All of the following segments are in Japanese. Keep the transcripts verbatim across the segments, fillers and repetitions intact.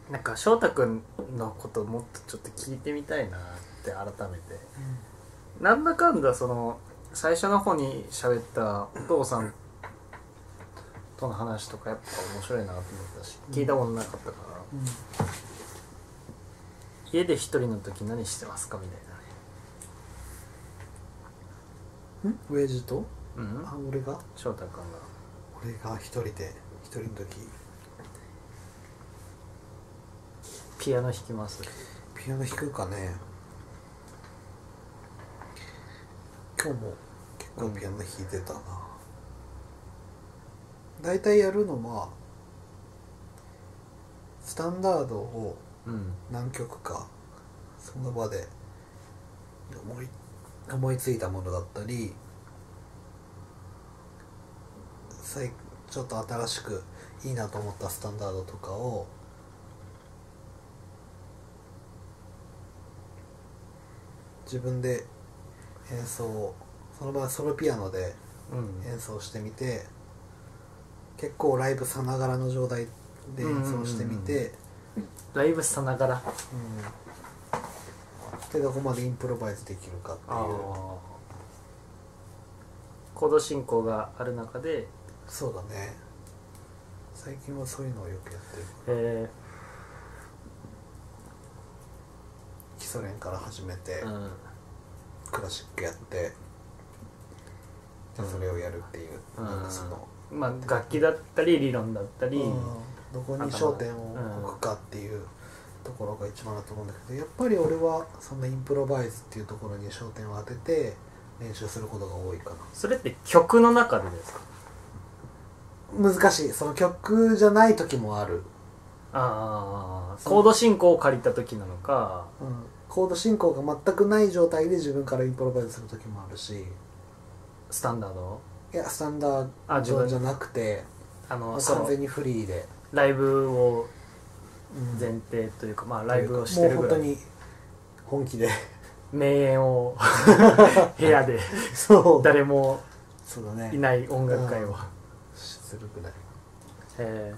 なんか翔太くんのことをもっとちょっと聞いてみたいなって改めて、うん、なんだかんだその最初の方に喋ったお父さんとの話とかやっぱ面白いなと思ったし、聞いたことなかったから、うん、家で一人の時何してますかみたいなね。ん親父と、 うん、 あ俺が翔太くんが俺が一人で一人の時ピアノ弾きます。 ピアノ弾くかね。今日も結構ピアノ弾いてたな。だいたいやるのはスタンダードを何曲かその場で思い、思いついたものだったり、ちょっと新しくいいなと思ったスタンダードとかを自分で演奏をその場でソロピアノで演奏してみて、うん、結構ライブさながらの状態で演奏してみて、うんうんうん、 ライブさながら、うん、 でどこまでインプロバイズできるかっていうコード進行がある中で。 そうだね、最近はそういうのをよくやってる。へー。基礎練から始めて、うん、クラシックやってそれをやるっていう、うん、なんかその、 まあ、楽器だったり理論だったり、うん、 どこに焦点を置くかっていうところが一番だと思うんだけど、やっぱり俺はそのインプロバイズっていうところに焦点を当てて練習することが多いかな。 それって曲の中でですか？ 難しい。その曲じゃない時もある。 ああ、コード進行を借りた時なのか、 うん、コード進行が全くない状態で自分からインプロバイズする時もあるし。 スタンダード？ いや、スタンダードじゃなくて、あの完全にフリーでライブを前提というか、うん、まあライブをしてるぐらい、 もう本当に本気で名演を部屋で誰もいない音楽会を、うん、 するぐらい。 へ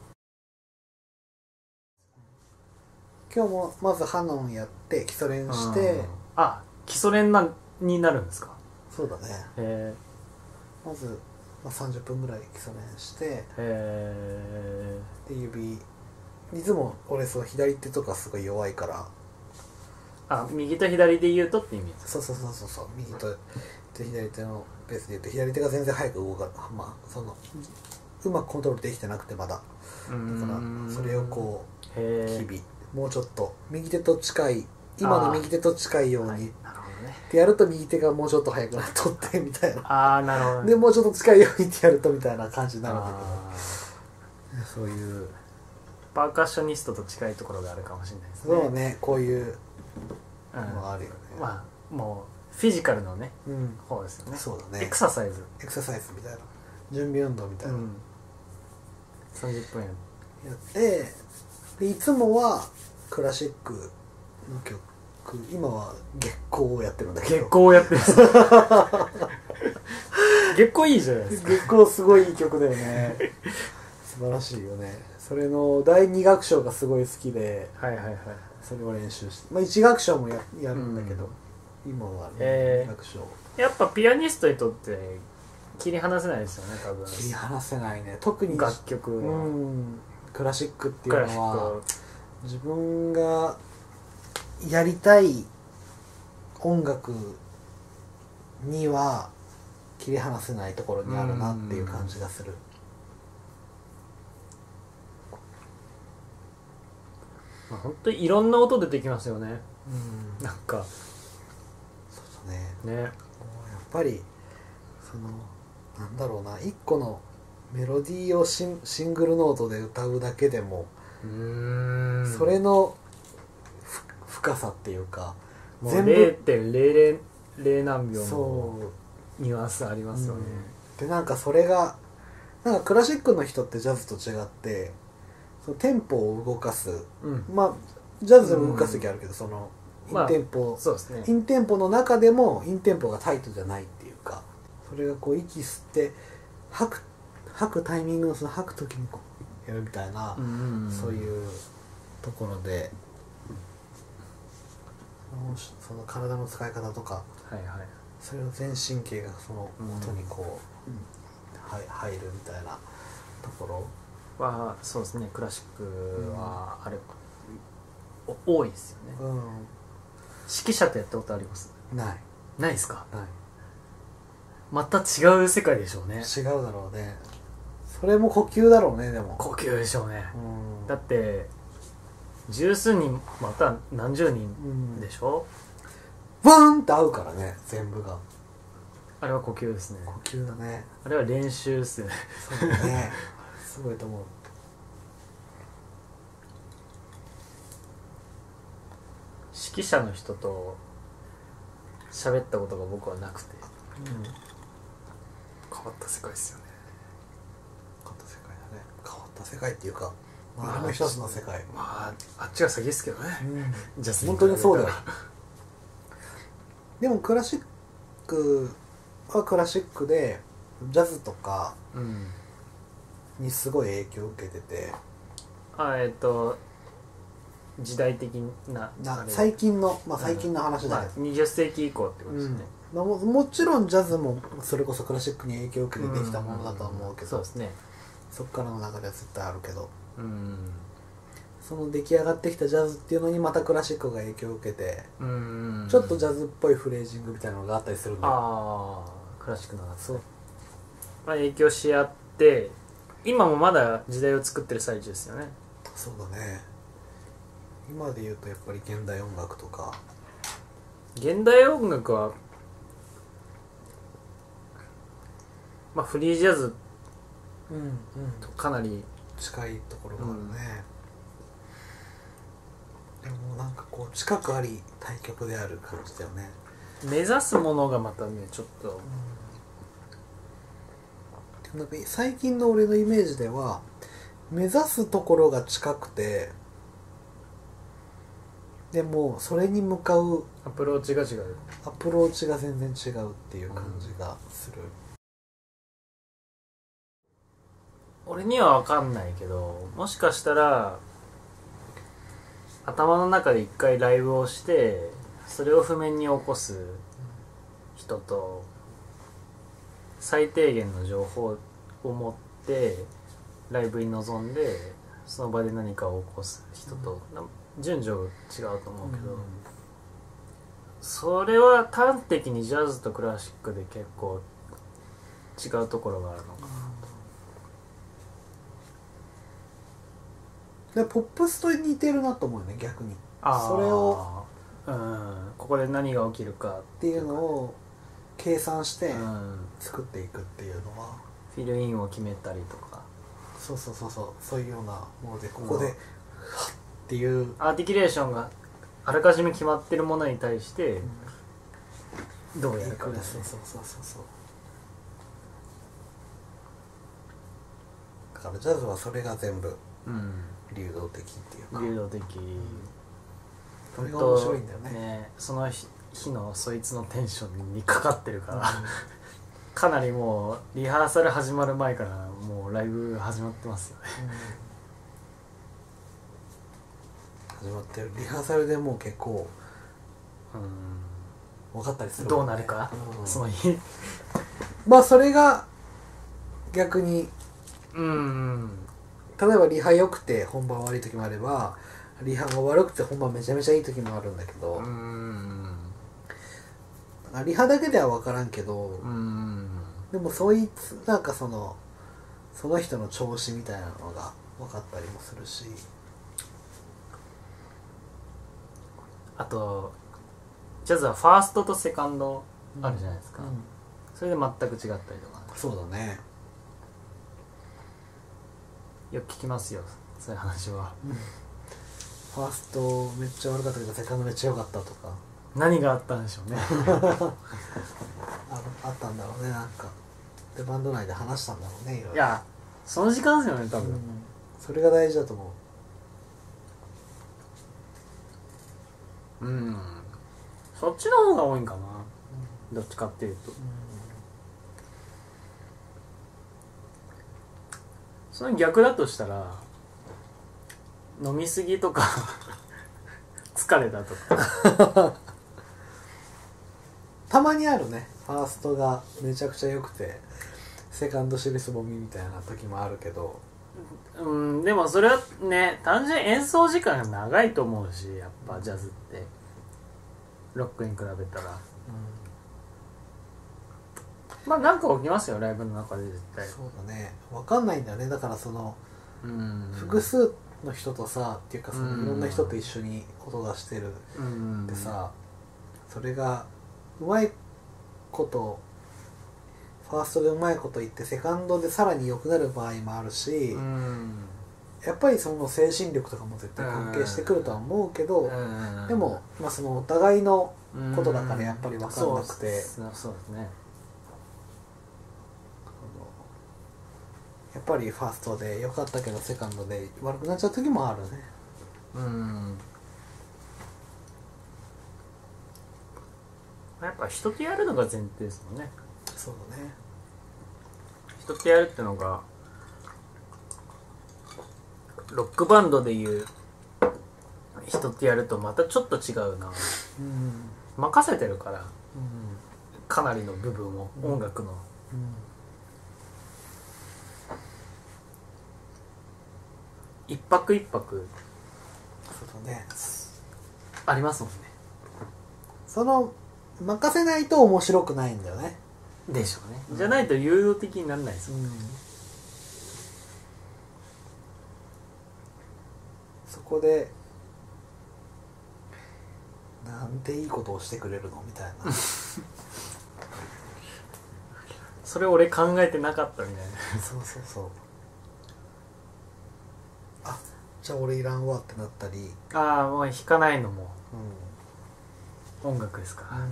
ー。今日もまずハノンやって基礎練して、 あ、基礎練なになるんですか？ そうだね。へー。まず、まあ、さんじゅっぷんぐらい基礎練して、へー。で指いつも俺そう左手とかすごい弱いから、 あ、右と左で言うとって意味ですか？ そうそうそうそうそう、右と左手のペースで言うと左手が全然早く動かない、まあそのうまくコントロールできてなくてまだだからそれをこう日々もうちょっと右手と近い今の右手と近いように、はい、なるほどね、ってやると右手がもうちょっと早くなっとってみたいな、 ああなるほど、ね、 でもうちょっと近いようにってやるとみたいな感じになるんだけど、そういうパーカッショニストと近いところがあるかもしれないですね。そうね、こういうのがあるよね、 うん、まあもうフィジカルのね、うん、方ですよね。 そうだね、 エクササイズエクササイズみたいな準備運動みたいな、うん、 さんじゅっぷんやってでいつもはクラシックの曲、今は月光をやってるんだけど、 月光をやってる月光いいじゃないですか。 月光すごいいい曲だよね素晴らしいよね。それのだいに楽章がすごい好きで、はいはいはい、それを練習して、まあ、いち楽章も や, やるんだけど、うん、今はに楽章、 やっぱピアニストにとって切り離せないですよね、多分。 切り離せないね、特に楽曲、 うん、クラシックっていうのは自分がやりたい音楽には切り離せないところにあるなっていう感じがする。 まあ、本当にいろんな音出てきますよね、うん、なんかそうだね、ね、やっぱりそのなんだろうな、一個のメロディーをシ ン, シングルノートで歌うだけでもうーんそれの深さっていうか、 もう れいてんれいれいれい 何秒のニュアンスありますよね、 うん、でなんかそれがなんかクラシックの人ってジャズと違ってそのテンポを動かす、うん、まあジャズでも動かす時あるけど、うん、そのインテンポ、まあそうですね、インテンポの中でもインテンポがタイトじゃないっていうか、それがこう息吸って吐く吐くタイミングのその吐く時にこうやるみたいな、うんうんうん、そういうところでその体の使い方とか、 はいはい、 それを全神経がその音にこう、うん、はい、入るみたいなところはそうですね。クラシックはあれ、うん、多いですよね、うん、指揮者とやったことあります？ ないないですか？ ない。 また違う世界でしょうね。 違うだろうね。それも呼吸だろうね。でも呼吸でしょうね、うん、だって十数人また何十人でしょ、 うん、ワーンって合うからね、全部が。 あれは呼吸ですね。 呼吸だね。 あれは練習っすよね。 そうだね。すごいと思う。 指揮者の人と喋ったことが僕はなくて、うん、変わった世界ですよね。 変わった世界だね。変わった世界っていうか、まあ、あれも一つの世界。 まああっちが先ですけどね、 うん、じゃあ本当にそうだよ。でもクラシックはクラシックでジャズとかにすごい影響を受けてて、 うん、あえっと時代的なな最近の、まあ、最近の話だけど、 まあ、にじゅっ世紀以降ってことですね、 うん、も, もちろんジャズもそれこそクラシックに影響を受けてできたものだとは思うけど、 そうですね、 そっからの中では絶対あるけど、 うん、 その出来上がってきたジャズっていうのにまたクラシックが影響を受けて、うん、ちょっとジャズっぽいフレージングみたいなのがあったりするんだよ。 ああ、クラシックの中でそう、まあ、影響し合って今もまだ時代を作ってる最中ですよね。 そうだね。今で言うとやっぱり現代音楽とか、 現代音楽はまあフリージャズとかなり近いところがあるね、うん、でもなんかこう近くあり対極である感じだよね。 目指すものがまたねちょっと、 うん、なんか最近の俺のイメージでは目指すところが近くて、でもそれに向かうアプローチが違うアプローチが全然違うっていう感じがする、 うん、俺には分かんないけど、もしかしたら頭の中で一回ライブをしてそれを譜面に起こす人と、最低限の情報を持ってライブに臨んでその場で何かを起こす人と、うん順序違うと思うけど、うん、それは端的にジャズとクラシックで結構違うところがあるのかなと、うん、でポップスと似てるなと思うよね、逆に。それを、 うん、ここで何が起きるかっていうのを計算して作っていくっていうのは、 うん、フィルインを決めたりとか、 そうそうそうそう、そういうようなものでここで、うんっていうアーティキュレーションがあらかじめ決まってるものに対してどうやるかですね。 そうそうそうそう。だからジャズはそれが全部流動的っていうか、 流動的、うん、 それが面白いんだよね。 ね、その日のそいつのテンションにかかってるから、うん、かなりもうリハーサル始まる前からもうライブ始まってますよね、 うん、始まってる。リハーサルでもう結構、うん、分かったりする、ね、 どうなるか、うん、その日まあそれが逆に、 うん、 例えばリハ良くて本番悪い時もあれば、リハが悪くて本番めちゃめちゃいい時もあるんだけど、うん、リハだけでは分からんけど、うん、でもそいつなんかそのその人の調子みたいなのが分かったりもするし、 あとジャズはファーストとセカンドあるじゃないですか、うんうん、それで全く違ったりとか。 そうだね、 よく聞きますよそういう話は、うん、 ファーストめっちゃ悪かったけどセカンドめっちゃ良かったとか、 何があったんでしょうねあ, あったんだろうね、なんかでバンド内で話したんだろうね、いろいろ。 いやその時間ですよね多分、うん、 それが大事だと思う。うんそっちの方が多いんかな、うん、どっちかっていうと、うん、その逆だとしたら飲みすぎとか疲れたとかたまにあるね。ファーストがめちゃくちゃ良くてセカンド尻すぼみみたいな時もあるけど、 うんでもそれはね単純に演奏時間が長いと思うし、やっぱジャズってロックに比べたら、うん、まあなんか起きますよライブの中で絶対。 そうだね、分かんないんだよね。だからその、うん、複数の人とさっていうかそのいろんな人と一緒に音出してるってさ、それがうまいことファーストでうまいこと言ってセカンドでさらに良くなる場合もあるし、やっぱりその精神力とかも絶対関係してくるとは思うけど、でも、まあ、そのお互いのことだからやっぱり分かんなくて、 そうですね、 やっぱりファーストで良かったけどセカンドで悪くなっちゃう時もあるね。 うんやっぱ人とやるのが前提ですもんね。 そうだね、 人とやるってのがロックバンドでいう人とやるとまたちょっと違うな、うん、任せてるから、うん、かなりの部分を、うん、音楽の、うん、一泊一泊そうだねありますもんね。 その任せないと面白くないんだよね。 でしょうね、うん、じゃないと有用的にならないですもん、うん、 そこでなんていいことをしてくれるのみたいなそれ俺考えてなかったみたいなそうそうそう、あじゃあ俺いらんわってなったり、 ああもう弾かないのも、うん、音楽ですから、うん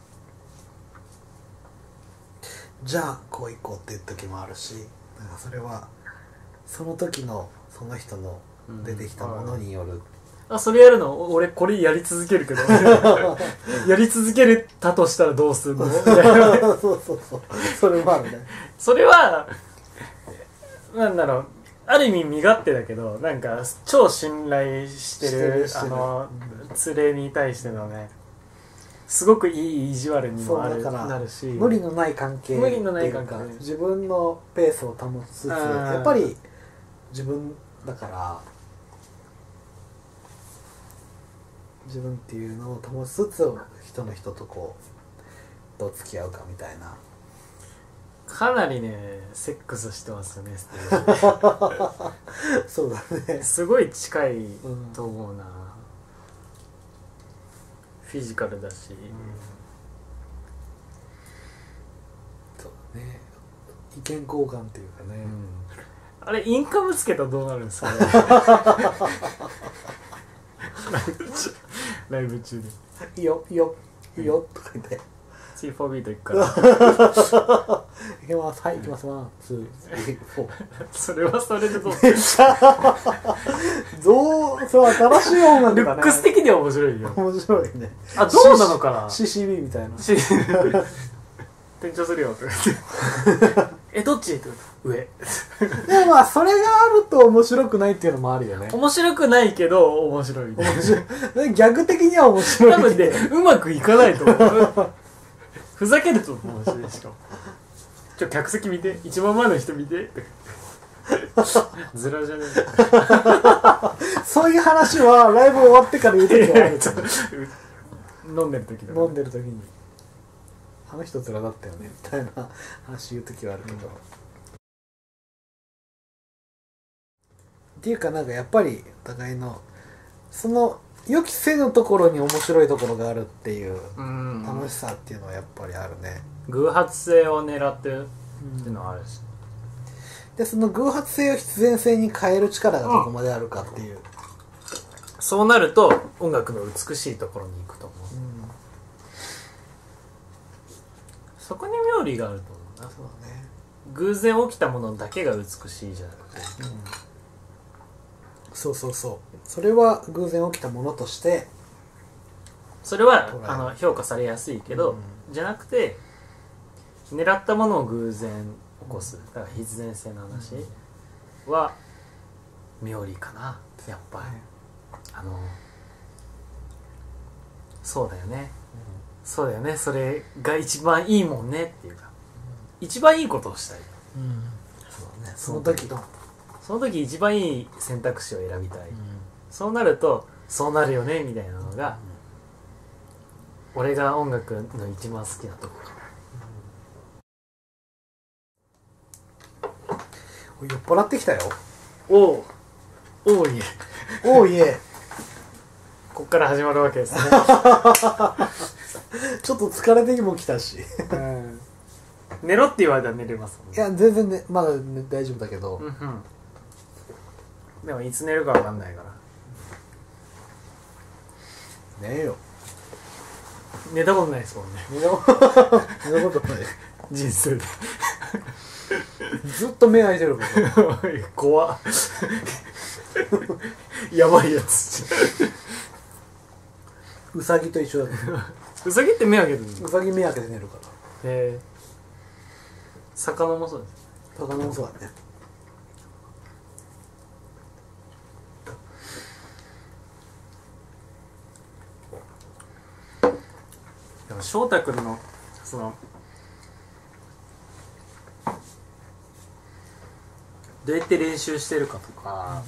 じゃあこう行こうっていう時もあるし、なんかそれはその時のその人の出てきたものによる、うん、 あそれやるの俺これやり続けるけどやり続けるたとしたらどうするのそうそうそうそれもあるね。 それはなんだろうある意味身勝手だけどなんか超信頼してるあの連れに対してのねすごくいい意地悪にもあるなるし、 無理のない関係無理のない関係、 自分のペースを保ちつつやっぱり自分だから自分っていうのを保ちつつ人の人とこうどう付き合うかみたいな。 かなりねセックスしてますよねステージそうだねすごい近いと思うな、うん、フィジカルだし、うん、 そうだね意見交換っていうかね、 うん、あれインカムつけたらどうなるんですかねライブ中でいいよいいよいいよとか言ってスリーフォービートいくからいきますはいいきますワンツースリーフォーそれはそれでどうどうそう新しい音楽だね。 ルックス的には面白いよ。 面白いね。 あどうなのかなシーシービー みたいな転調するよとか言ってえどっちって上でもまあそれがあると面白くないっていうのもあるよね。 面白くないけど面白い、ね、面白い逆的には面白い多分ねうまくいかないと思うふざけると思うししかもちょ客席見て一番前の人見てずらじゃねえそういう話はライブ終わってから言う時はある飲んでる時だ、 ね、飲んでる時にあの人ずらだったよねみたいな話言う時はあるけど、うん、っていうかなんかやっぱりお互いのその予期せぬところに面白いところがあるっていう楽しさっていうのはやっぱりあるね。 偶発性を狙ってるっていうのはあるし、 うん、でその偶発性を必然性に変える力がどこまであるかっていう、うん、 そうなると音楽の美しいところに行くと思う、うん、そこに妙理があると思うな。 そうだね、 偶然起きたものだけが美しいじゃなくて、うん、 そうそうそうそれは偶然起きたものとしてそれはあの評価されやすいけど、うん、じゃなくて狙ったものを偶然起こすだから必然性の話は冥利かなやっぱり、あのそうだよね、うん、そうだよね、それが一番いいもんねっていうか、うん、一番いいことをしたい、うん、 そうだね、その時のその時一番いい選択肢を選びたい、うん、そうなるとそうなるよねみたいなのが、うん、俺が音楽の一番好きなとこかな。 酔っ払ってきたよ。 おうおういえおういえこっから始まるわけですねちょっと疲れてもきたし、 うん、寝ろって言われたら寝れますもんね。 いや全然ねまだ、ね、大丈夫だけど、うんうん、 でもいつ寝るか分かんないから寝よ。 寝たことないですもんね。 寝たことない人生でずっと目開いてるもん怖っやばいやつうさぎと一緒だうさぎって目開けてるの？うさぎ目開けて寝るから。 へえ。魚もそうです。 魚もそうだね。 でも翔太君のそのどうやって練習してるかとか、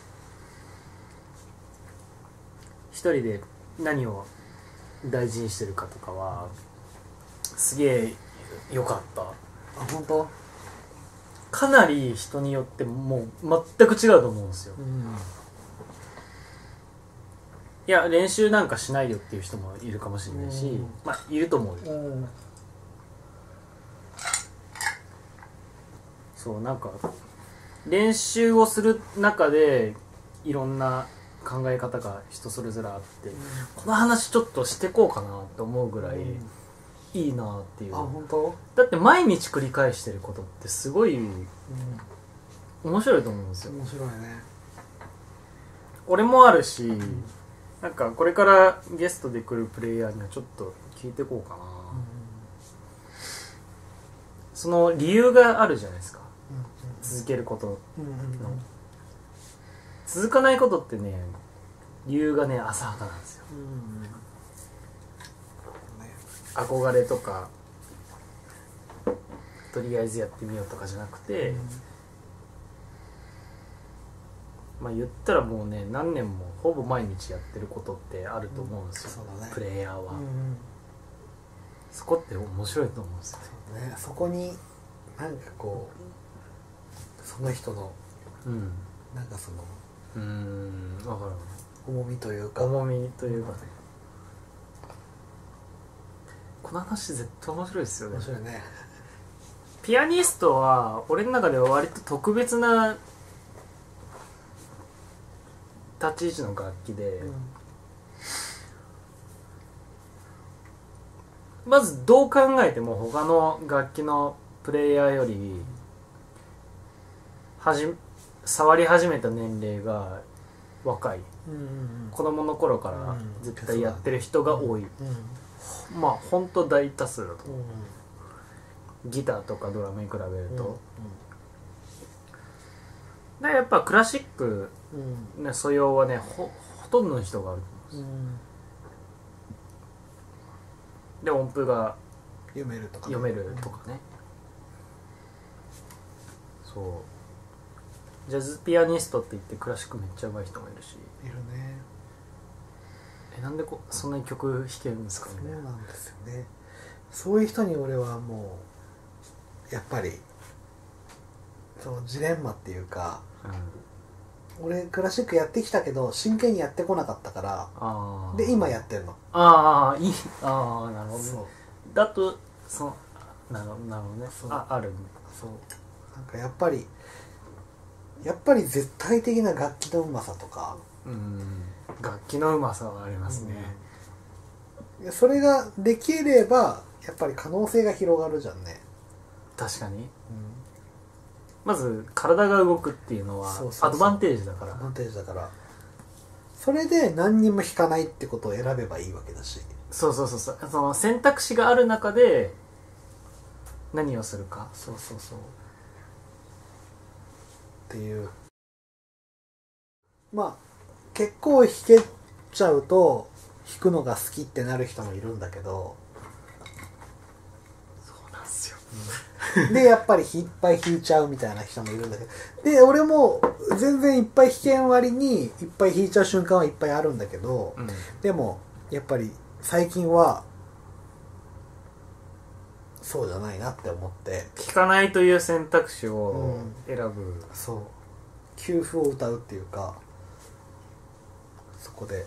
うん、一人で何を大事にしてるかとかはすげえ良かった。 あ、本当？ かなり人によってもう全く違うと思うんですよ、うん、いや練習なんかしないよっていう人もいるかもしれないし、うん、まあいると思うよ、うん、そうなんか練習をする中でいろんな考え方が人それぞれあって、うん、この話ちょっとしてこうかなと思うぐらいいいなっていう、 あ、本当？ だって毎日繰り返してることってすごい、うん、面白いと思うんですよ。 面白いね。 俺もあるし、うん、なんかこれからゲストで来るプレイヤーにはちょっと聞いてこうかな、うん、その理由があるじゃないですか、うんうん、続けることの、うんうんうん、続かないことってね理由がね浅はかなんですよ、うんうんね、憧れとかとりあえずやってみようとかじゃなくて、うん、まあ言ったらもうね何年もほぼ毎日やってることってあると思うんですよ、うん、そうだね、プレイヤーは、うんうん、そこって面白いと思うんですよ、 そうね、そこになんかこうその人の、うん、なんかそのうーん分かる重みというか重みというかね、この話絶対面白いですよね。 面白いね。 ピアニストは俺の中では割と特別な立ち位置の楽器で、うん、まずどう考えても他の楽器のプレイヤーよりはじ触り始めた年齢が若い、うんうんうん、子供の頃から絶対やってる人が多い、うんうん、まあほんと大多数だと思う、うん、ギターとかドラムに比べると、うんうん、だからやっぱクラシック、ね、素養はね ほ, ほとんどの人があると思うんです、うん、で音符が読めるとかね、 読めるとかね、うん、そうジャズピアニストって言ってクラシックめっちゃ上手い人もいるし、 いるね。 えなんでこそんなに曲弾けるんですかね。 そうなんですよね。そういう人に俺はもうやっぱりそのジレンマっていうか、うん、俺クラシックやってきたけど真剣にやってこなかったから、あで今やってるの。 ああいいああなるほど、ね、そうだとそうなるほどなるほどね。ああるね。 そうなんかやっぱりやっぱり絶対的な楽器のうまさとか、 うん、楽器のうまさはありますね、 うん、それができればやっぱり可能性が広がるじゃんね。 確かに、うん、まず体が動くっていうのはアドバンテージだからアドバンテージだからそれで何にも弾かないってことを選べばいいわけだし、 そうそうそうそう、その選択肢がある中で何をするか、 そうそうそうっていうまあ結構弾けちゃうと弾くのが好きってなる人もいるんだけど、 そうなんすよ、 うん、でやっぱりいっぱい弾いちゃうみたいな人もいるんだけど、で俺も全然いっぱい弾けん割にいっぱい弾いちゃう瞬間はいっぱいあるんだけど、うん、でもやっぱり最近はそうじゃないなって思って弾かないという選択肢を選ぶ、うん、 そう休符を歌うっていうか、そこで、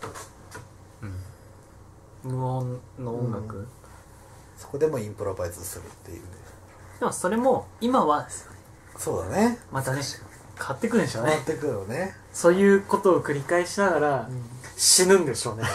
うん、無音の音楽、うん、 そこでもインプロバイズするっていうね。 でもそれも今はですよね。 そうだね、 またね変わってくるんでしょうね。 変わってくるよね。 そういうことを繰り返しながら、うん、死ぬんでしょうね。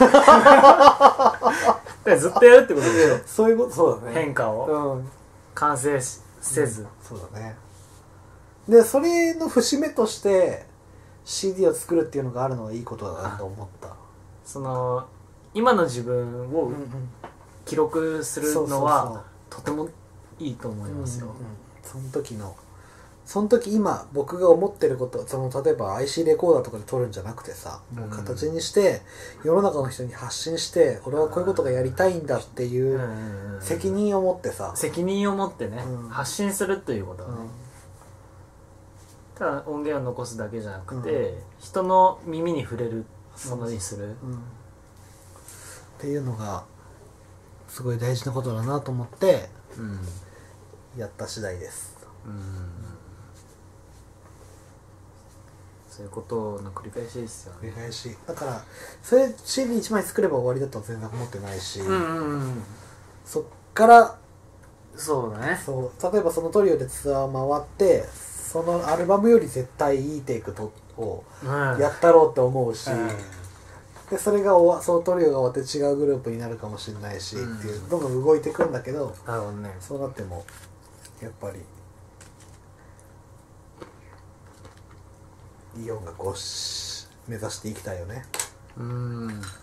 ずっとやるってことでしょ。 そういうこと、そうだね。 変化を、うん、完成せず、うん、 そうだね。でそれの節目として シーディー を作るっていうのがあるのはいいことだなと思った。 その今の自分を記録するのはとてもいいと思いますよ。 うんうん、その時のその時今僕が思ってること、その例えば アイシー レコーダーとかで撮るんじゃなくてさ、もう形にして世の中の人に発信して、俺はこういうことがやりたいんだっていう責任を持ってさ、 責任を持ってね、うん、発信するということはね、うん、ただ音源を残すだけじゃなくて、うん、人の耳に触れるものにする、うん、 っていうのがすごい大事なことだなと思ってやった次第です。うん、 そういうことの繰り返しですよね。 繰り返しだからそれ シーディーいち 枚作れば終わりだとは全然思ってないし、うんうんうん、そっからそうだね、 そう例えばそのトリオでツアー回ってそのアルバムより絶対いいテイクとをやったろうって思うし、うん、でそれが終わそのトリオが終わって違うグループになるかもしれないし、うん、っていうどんどん動いていくんだけど、 なるほどね、 そうなってもやっぱりいい音楽を目指していきたいよね。 うん。